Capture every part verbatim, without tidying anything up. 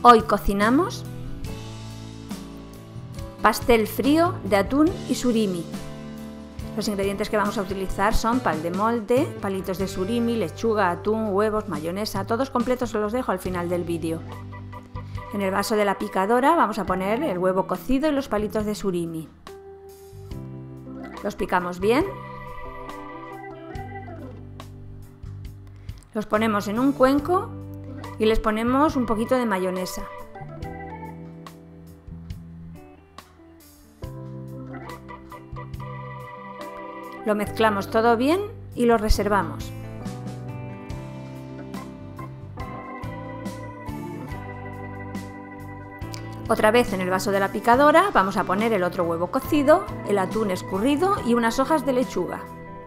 Hoy cocinamos pastel frío de atún y surimi. Los ingredientes que vamos a utilizar son pan de molde, palitos de surimi, lechuga, atún, huevos, mayonesa, todos completos os los dejo al final del vídeo. En el vaso de la picadora vamos a poner el huevo cocido y los palitos de surimi. Los picamos bien. Los ponemos en un cuenco y les ponemos un poquito de mayonesa. Lo mezclamos todo bien y lo reservamos. Otra vez en el vaso de la picadora vamos a poner el otro huevo cocido, el atún escurrido y unas hojas de lechuga.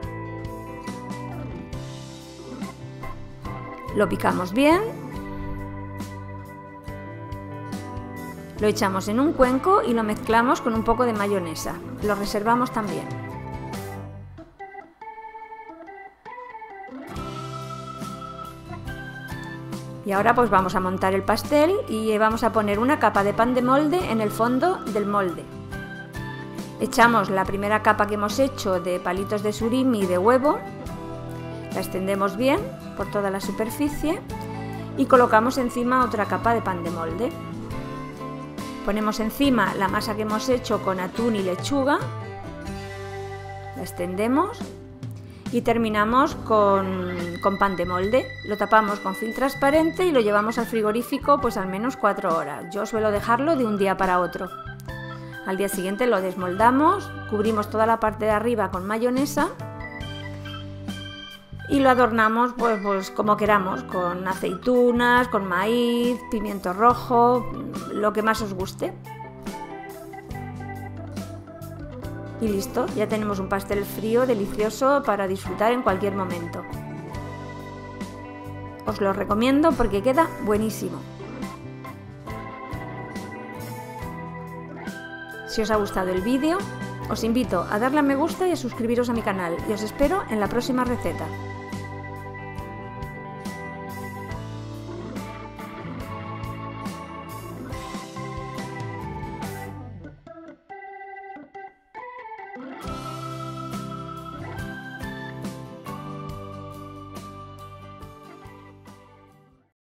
Lo picamos bien. Lo echamos en un cuenco y lo mezclamos con un poco de mayonesa. Lo reservamos también. Y ahora pues vamos a montar el pastel y vamos a poner una capa de pan de molde en el fondo del molde. Echamos la primera capa que hemos hecho de palitos de surimi y de huevo, la extendemos bien por toda la superficie y colocamos encima otra capa de pan de molde. Ponemos encima la masa que hemos hecho con atún y lechuga, la extendemos y terminamos con, con pan de molde. Lo tapamos con film transparente y lo llevamos al frigorífico pues al menos cuatro horas. Yo suelo dejarlo de un día para otro. Al día siguiente lo desmoldamos, cubrimos toda la parte de arriba con mayonesa y lo adornamos pues, pues como queramos, con aceitunas, con maíz, pimiento rojo, lo que más os guste. Y listo, ya tenemos un pastel frío delicioso para disfrutar en cualquier momento. Os lo recomiendo porque queda buenísimo. Si os ha gustado el vídeo, os invito a darle a me gusta y a suscribiros a mi canal y os espero en la próxima receta.